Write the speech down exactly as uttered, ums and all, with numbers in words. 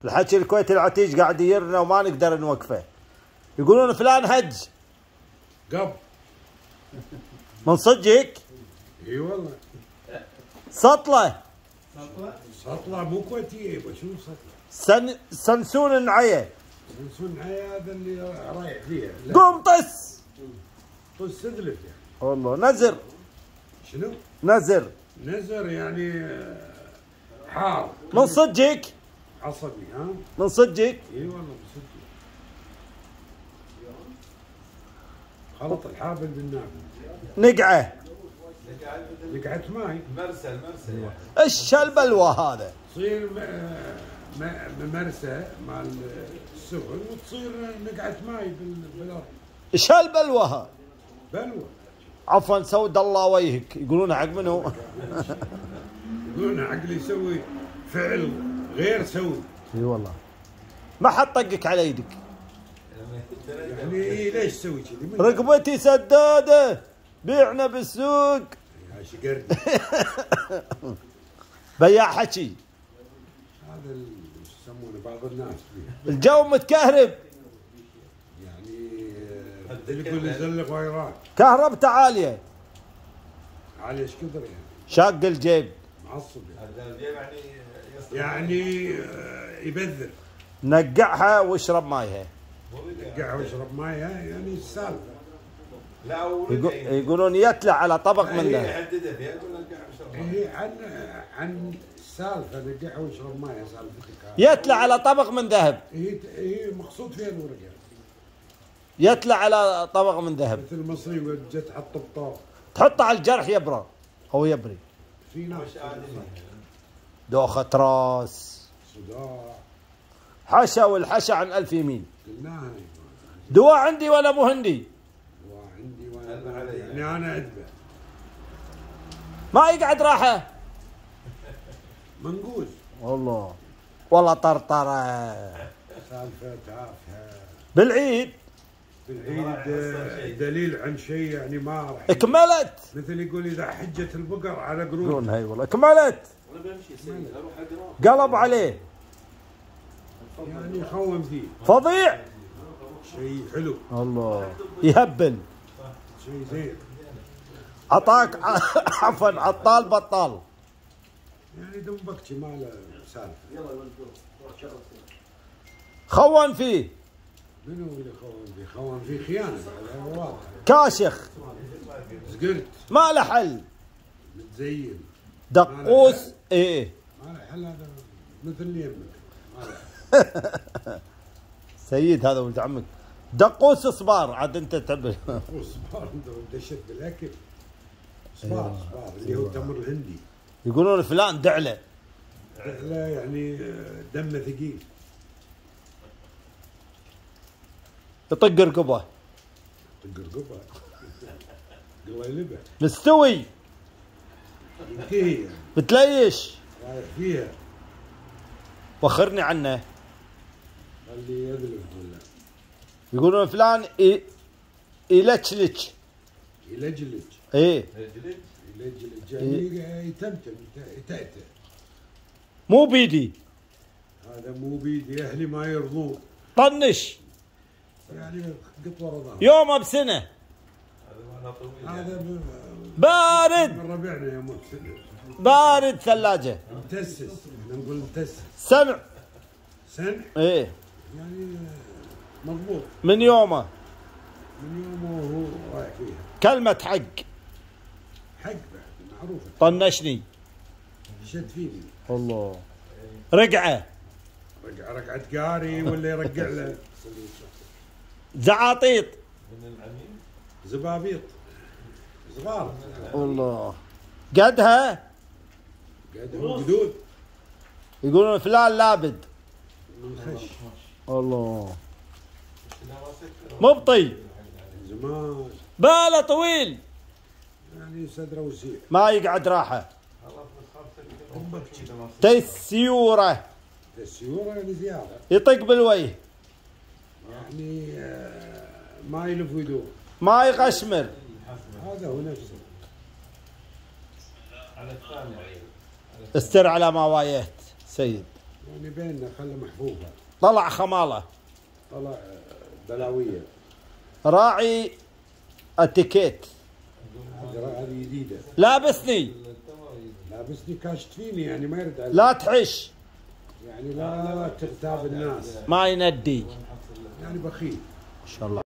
الحكي الكويتي العتيج قاعد يرنا وما نقدر نوقفه. يقولون فلان هج. قب. من صدقك؟ اي والله. سطلة. سطلة؟ سطلة مو كويتية يبا، شنو سطلة؟ سن سنسون النعية. سنسون النعية هذا اللي رايح فيها. قوم طس. طس ادلف يعني. والله نزر. شنو؟ نزر. نزر يعني حار. من صدقك؟ عصبي ها؟ من صدقك؟ اي والله من صدقي. خلط الحابل بالنابل. نقعه. نقعة ماي. مرسى المرسى. ايش هالبلوى هذا؟ تصير مرسى مال السفن وتصير نقعة ماي بالارض. ايش هالبلوى هذا؟ بلوى. عفوا سود الله وجهك. يقولون حق منو؟ يقولون عقل يسوي فعل غير سوي. اي والله. ما حد طقك على يدك. يعني إيه ليش تسوي كذي؟ رقبتي سداده بيعنا بالسوق. يا شقرد. بياع حكي. هذا اللي يسمونه بعض الناس فيه. الجو متكهرب. يعني اللي يقول يزلق وايرات. كهربته عاليه. عاليه ايش كثر يعني؟ شاق الجيب. معصب يعني. يعني يعني يبذر. نقعها واشرب مايها. نقعها واشرب مايها يعني السالفه. لا يقولون يتلع على طبق من ذهب. يحددها فيها يقول نقعها واشرب هي عن عن السالفه نقعها واشرب مايها سالفتك. يتلع على طبق من ذهب. هي هي مقصود فيها الورقه. يتلع على طبق من ذهب. مثل المصري جت تحط بطاق. تحطه على الجرح يبرى. هو يبري. في ناس دوخة راس. صداع. حشا والحشا عن ألف يمين. قلناها. دواء عندي ولا مو هندي؟ دواء عندي ولا يعني انا ادبه. ما يقعد راحه. منقوز. والله. والله طرطرة. سالفه تافهه. بالعيد. بالعيد دليل عن شيء يعني ما راح. اكملت. مثل يقول اذا حجت البقر على قرون. هاي والله اكملت. وانا بمشي سيدي اروح اقرا. قلب عليه. يعني يخون فيه. فظيع. شيء حلو. الله. يهبل. شيء زين. عطاك عفوا عطال بطال. يعني دمبكتي ما له سالفه. خون فيه. منو اللي خون فيه؟ خون فيه خيانه بعد واضح. كاشخ. زقرت. ما له حل. متزين. دقوس. ايه. ما له حل هذا مثل يمك. سيد هذا ولد عمك. دقوس صبار عاد انت تعبل. صبار دشت بالاكل. صبار صبار اللي هو تمر الهندي. يقولون فلان دعله. دعله يعني دمه ثقيل. يطق رقبه. يطق رقبه. قليلبه. مستوي. ينتهي. بتليش. رايح فيها. وخرني عنه. خليه يذلف ولا. يقولون فلان إي... يلجلج. يلجلج. ايه. يلجلج يعني يتمتم يتأتأ. مو بيدي. هذا مو بيدي اهلي ما يرضون. طنش. يعني قط ورا ظهر. يومه بسنه. هذا بارد. من ربعنا يا مو بارد ثلاجه. متسس احنا نقول متسس. سمع. سمع. ايه. يعني مضبوط. من يومه. من يومه وهو رايح فيها. كلمة حق. حق بعد معروفة. طنشني. شد فيني. الله. رقعة. رقعة رقعة قاري ولا يرقع له. زعاطيط. زبابيط. صغار. الله. قدها. قدها قدود. يقولون فلان لابد. من خش. الله. مبطي. زمان. باله طويل. يعني صدره وسيع. ما يقعد راحة. تسيورة. السيورة يعني زيادة. يطق بالوجه. يعني ما يلف ويدور. ما يقشمر. هذا هو نفسه. استر على ما وايهت سيد. يعني بيننا خلها محفوفة. طلع خمالة. طلع بلاوية. راعي اتيكيت. هذه جديدة. لابسني. لابسني كاشت فيني يعني ما يرد علي. لا تحش. يعني لا تغتاب الناس. ما يندي. يعني بخيل. ما شاء الله.